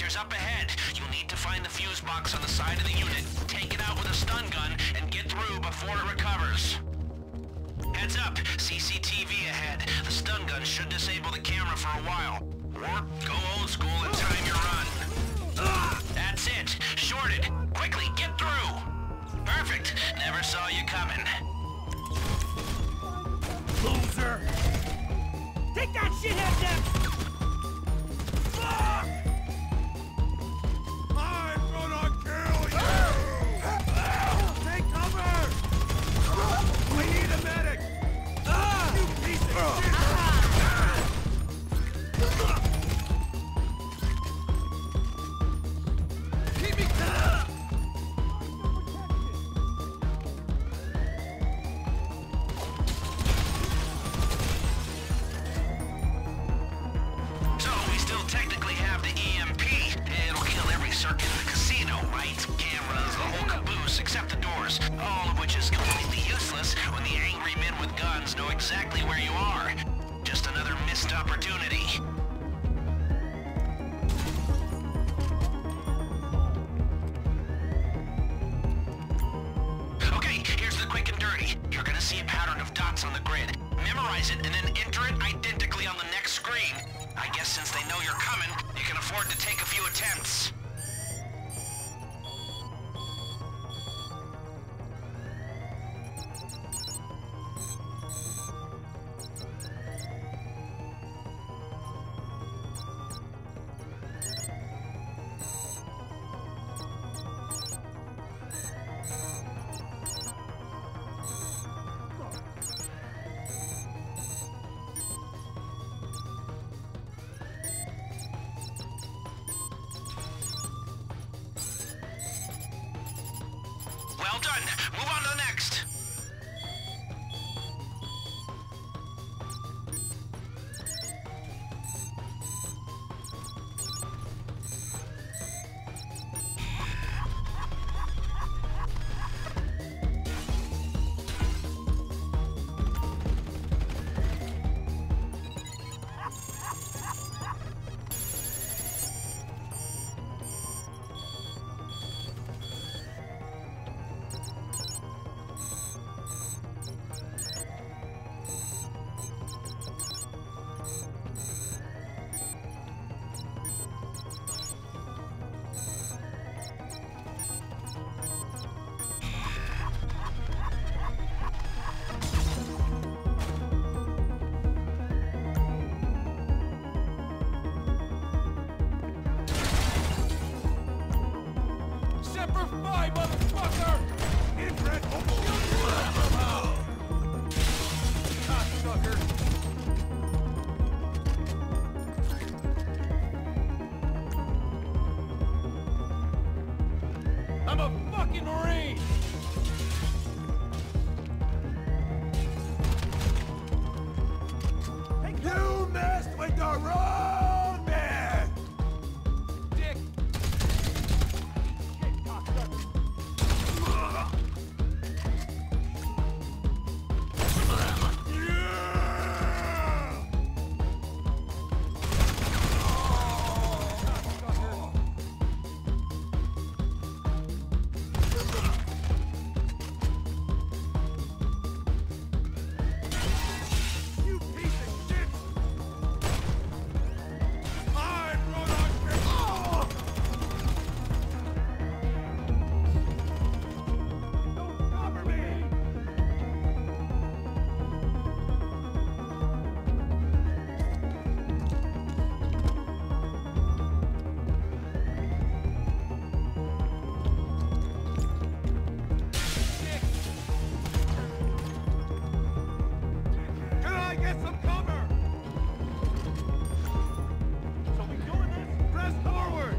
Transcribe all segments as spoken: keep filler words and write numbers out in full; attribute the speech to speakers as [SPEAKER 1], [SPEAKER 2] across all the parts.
[SPEAKER 1] creatures up ahead. You'll need to find the fuse box on the side of the unit, take it out with a stun gun, and get through before it recovers. Heads up, C C T V ahead. The stun gun should disable the camera for a while. Or go old school and time your run. That's it. Shorted. Quickly, get through. Perfect. Never saw you coming.
[SPEAKER 2] Loser! Take that shithead down! Fuck! I'm gonna kill you! Take cover! We need a medic! You piece of shit! Keep me calm!
[SPEAKER 1] So, we still technically have the E M P. It'll kill every circuit in the casino, right? Cameras, the whole caboose, except the doors. All of which is completely useless when the angry men with guns know exactly where you are. Just another missed opportunity. Okay, here's the quick and dirty. You're gonna see a pattern of dots on the grid. Memorize it and then enter it identically on the next screen. I guess since they know you're coming, you can afford to take a few attempts. Well done. Move on to the next.
[SPEAKER 2] Semper Fi, motherfucker! Infrared, cocksucker! I'm a fucking Marine! You messed with the wrong man! Dick! Shit, cocksucker! You piece of shit! I'm gonna kill- Don't cover me! Dick! Can I get some cover? So we doing this? Press forward!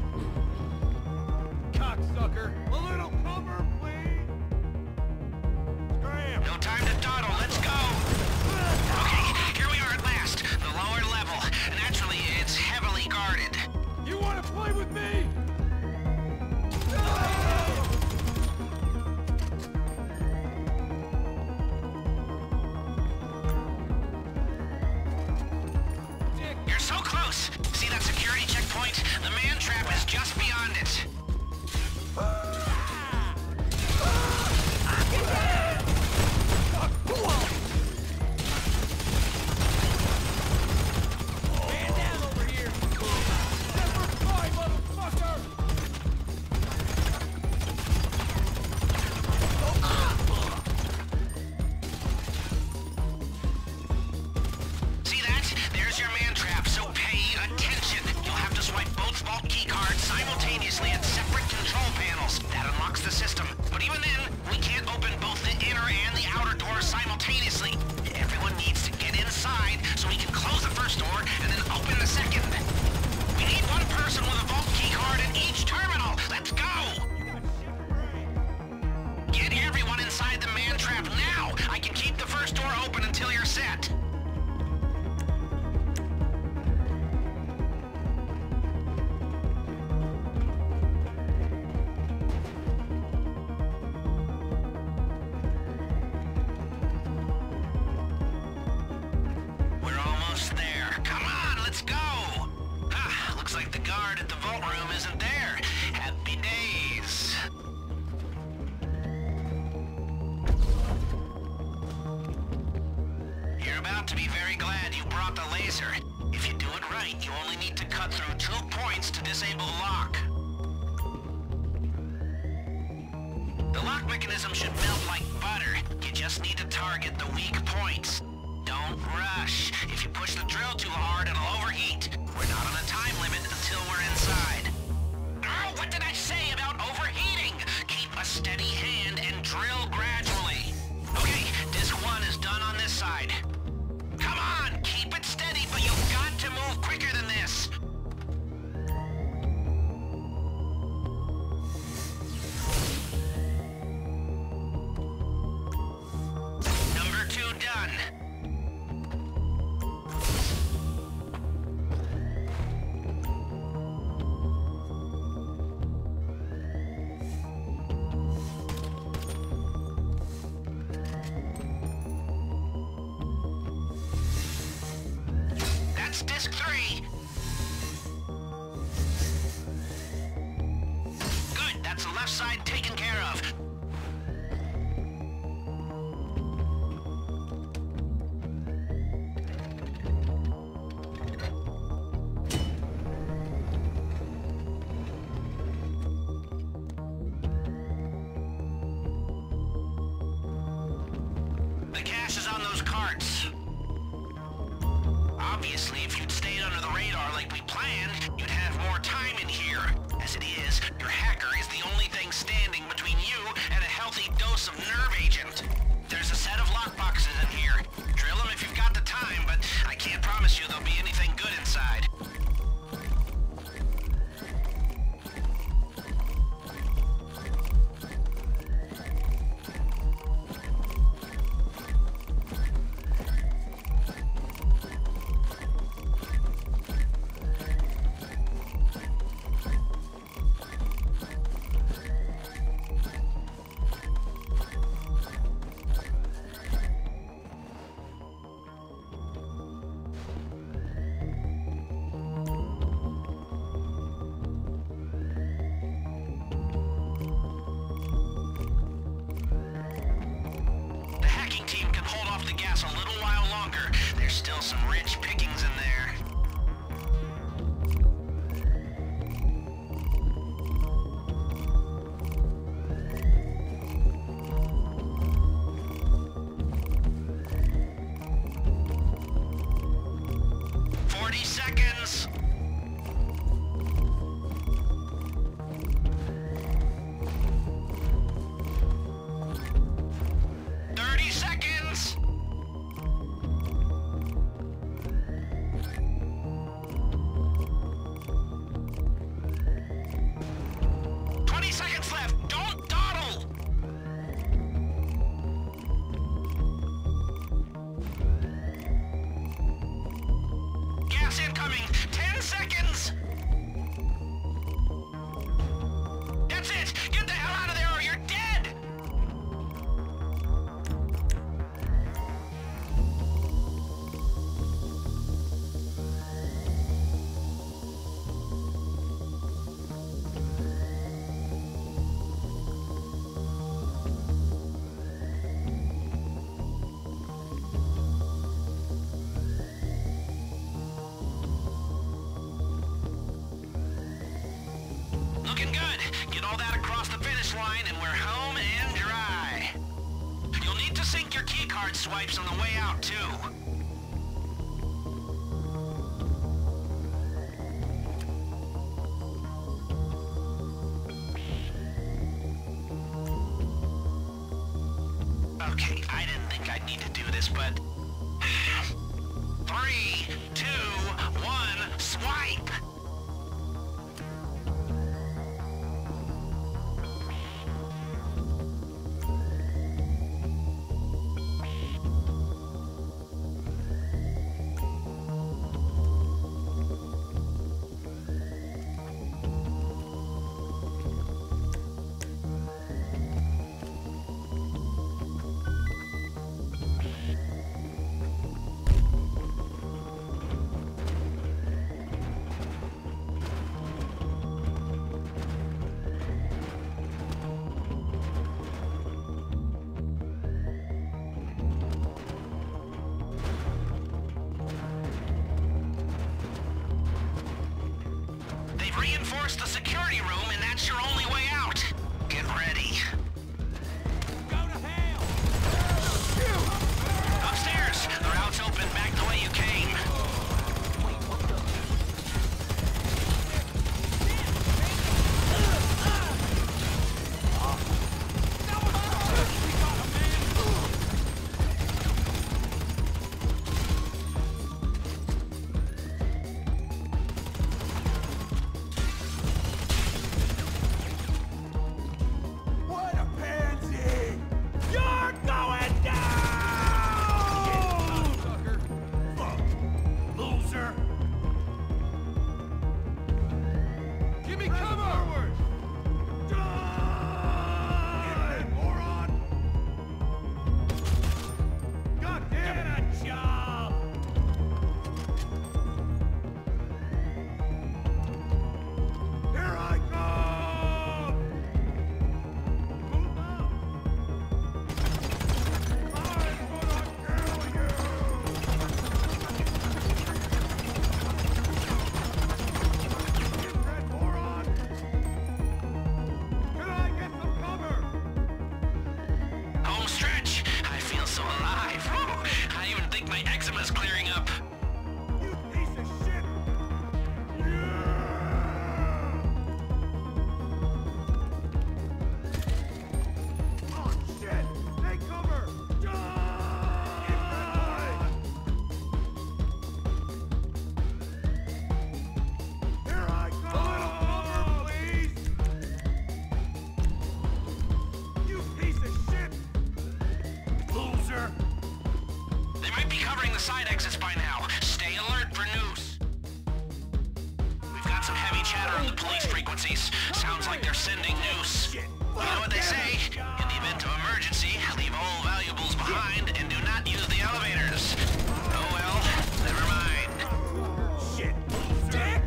[SPEAKER 2] Cocksucker! A little cover, please! Scram!
[SPEAKER 1] No time to dawdle. Let's go. Okay, here we are at last. The lower level. Naturally, it's heavily guarded.
[SPEAKER 2] You wanna play with me? Dick!
[SPEAKER 1] You're so close. See that security checkpoint? The man trapped almost there. Come on, let's go! Ah, looks like the guard at the vault room isn't there. Happy days. You're about to be very glad you brought the laser. If you do it right, you only need to cut through two points to disable the lock. The lock mechanism should melt like butter. You just need to target the weak points. Don't rush. If you push the drill too hard, it'll overheat. We're not on a time limit until we're inside. Oh, what did I say about overheating? Keep a steady hand and drill gradually. Okay, disc one is done on this side. Come on, keep it steady, but you've got to move quicker than this. Number two done. That's disc three. Good, that's the left side taken care of. The cache is on those carts. Obviously, if you'd stayed under the radar like we planned, you'd have more time in here. As it is, your hacker is the only thing standing between you and a healthy dose of nerve agent. There's a set of lockboxes in here. Drill them if you've got the time, but I can't promise you there'll be anything good inside. Still some rich pickings in there. Forty seconds. Thirty seconds. Seconds left. Don't dawdle! Gas incoming. Ten seconds. That's it. Get the hell out of there or you're dead. Looking good. Get all that across the finish line and we're home and dry. You'll need to sync your keycard swipes on the way out, too. Okay, I didn't think I'd need to do this, but... Three, two, one, swipe! reinforce the security room, and that's your only way out. Get ready.
[SPEAKER 2] Go to hell!
[SPEAKER 1] Upstairs! The route's open back the way you came.
[SPEAKER 2] What a pansy! You're going down! Sucker! Fuck! Loser! Give me cover! Forward! Die! Moron! God damn it! Get a job! Here I come! Move out! I'm gonna kill you! You dead moron! Can I get some cover?
[SPEAKER 1] Home stretch. I feel so alive. Whew. I even think my eczema's clearing up.
[SPEAKER 2] You piece of shit! Yeah! Oh shit! Take cover! Die! Here I come! A little cover, please! You piece of shit! Loser!
[SPEAKER 1] They might be covering the side exits by now. Stay alert for news. We've got some heavy chatter on the police frequencies. Sounds like they're sending news. You know what they say? In the event of emergency, leave all valuables behind and do not use the elevators. Oh well, never mind.
[SPEAKER 2] Shit! Dick!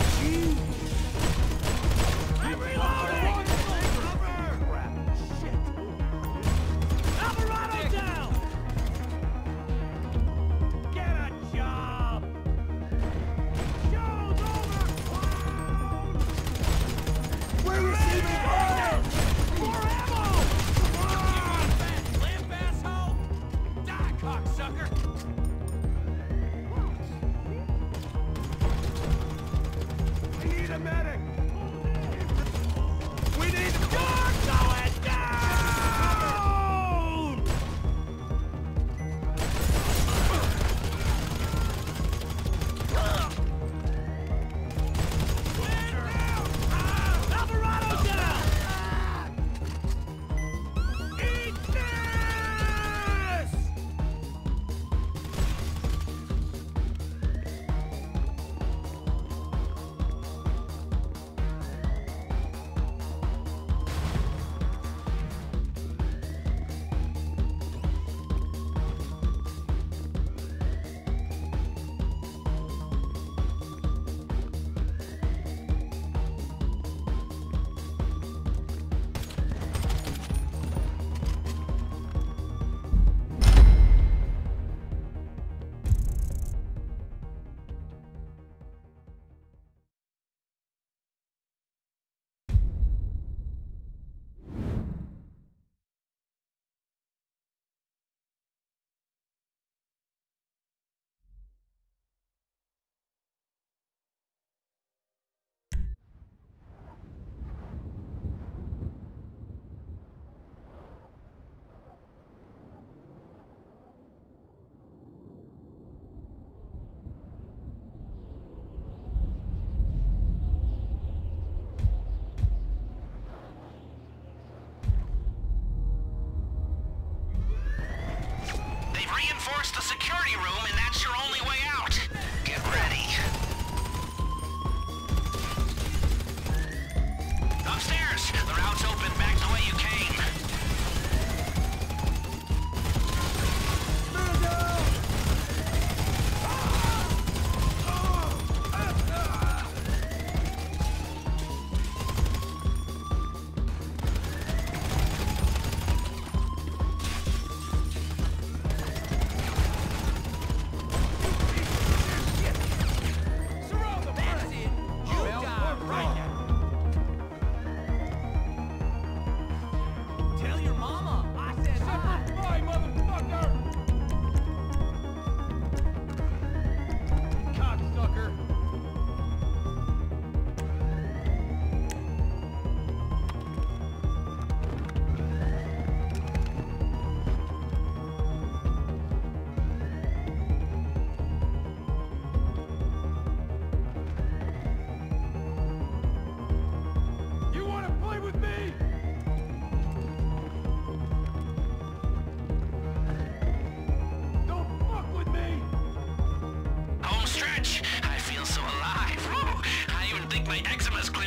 [SPEAKER 2] I'm reloading! Cover! Shit! Alvarado down! Get a job! Show's over, clown! We're receiving orders! More ammo! Come on! Limp asshole! Die, cocksucker!
[SPEAKER 1] think my eczema's clear.